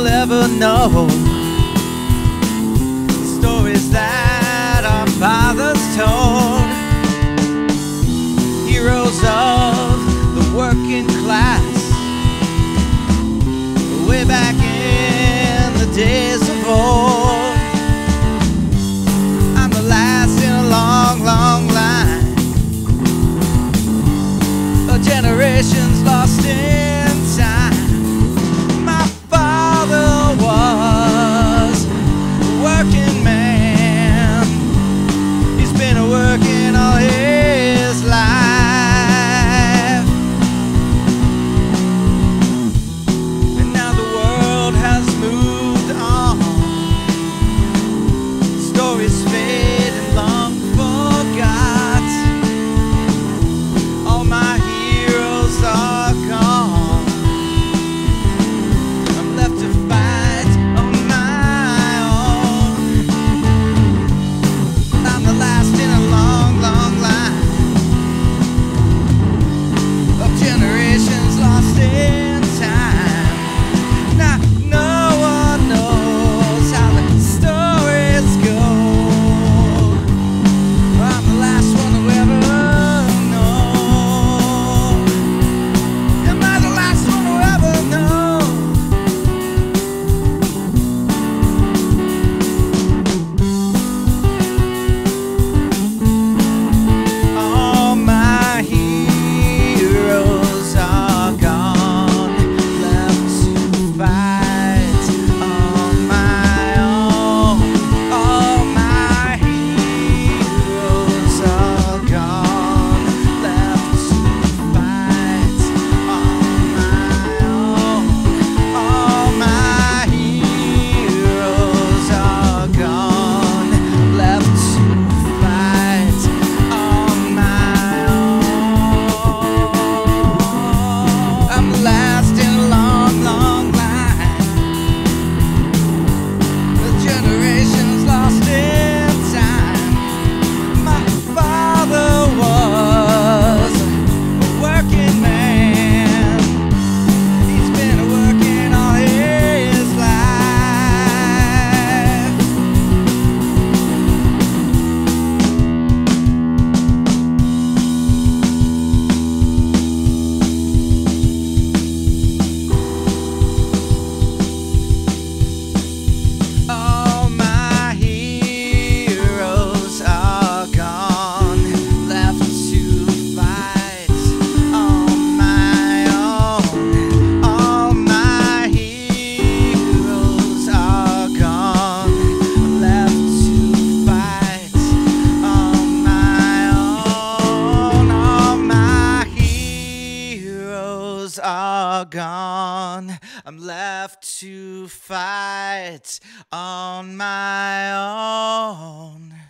will ever know. The stories that our fathers told, heroes of the working class, way back in the days of old. I'm the last in a long, long line of generations lost in time. My father was a working man. He's been working all his life, and now the world has moved on. Stories fade and long forgot. All my heroes are gone. I'm left to fight on my own. I'm the last in a long, long line of generations lost in time. Now no one knows how the stories go. I'm the last one to ever know. Am I the last one to ever know? All my heroes are gone, left to fight on my own. All my heroes are gone, left to fight on my own. All my heroes are gone, left to fight on my own. I'm the last in a long, long line of generations lost in time. My father was a working man. He's been working all his life. All my heroes are gone, left to fight on my own. All my heroes are gone, left to fight on my own. All my heroes are gone. I'm left to fight on my own.